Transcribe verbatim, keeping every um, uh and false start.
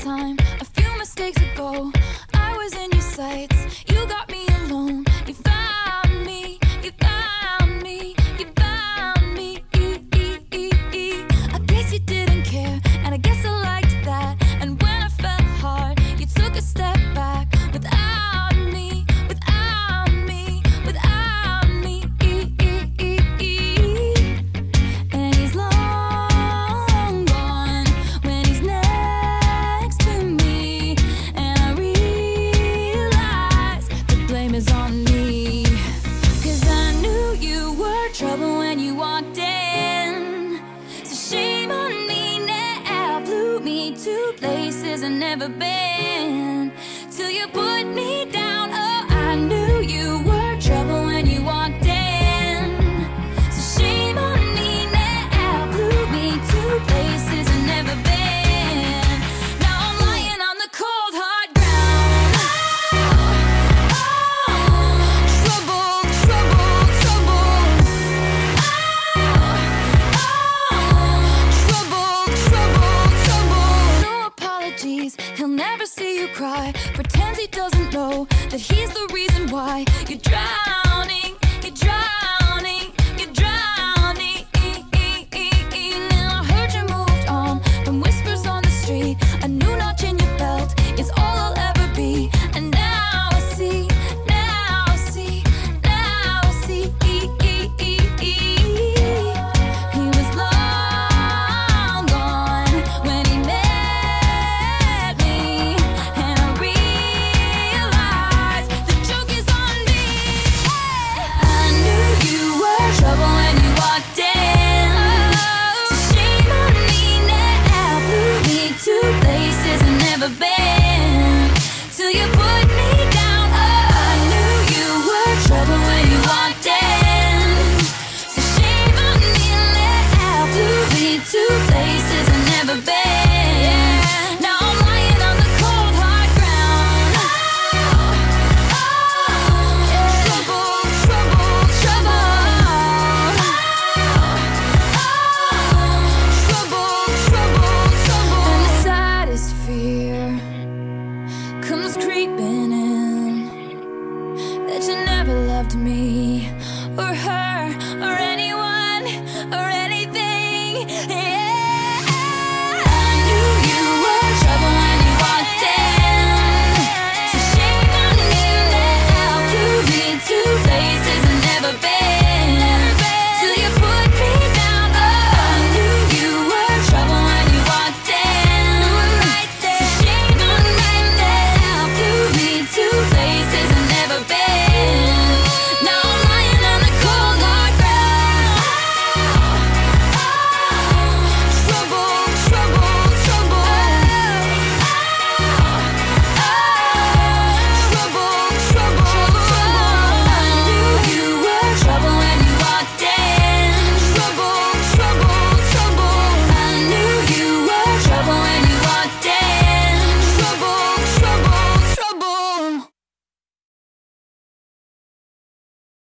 time, a few mistakes ago, I was in your sights. You got me alone. You found me. You found me. You found me. I guess you didn't care, and I guess I liked that. And when I felt hard, you took a step back. Without me, without me, without me. And he's long gone when he's next to me. And I realize the blame is on me. Cause I knew you were trouble when you walked in. So shame on me now. Flew me to places I've never been. Till you put me down. Oh, I knew you were trouble when you walked in. So shame on me now. Flew me to places I've never been. Now I'm lying on the cold hard ground. Oh, trouble, trouble, trouble. Oh, trouble, trouble, trouble. No apologies, he'll never see you cry. Pretends he doesn't know that he's the reason why you drive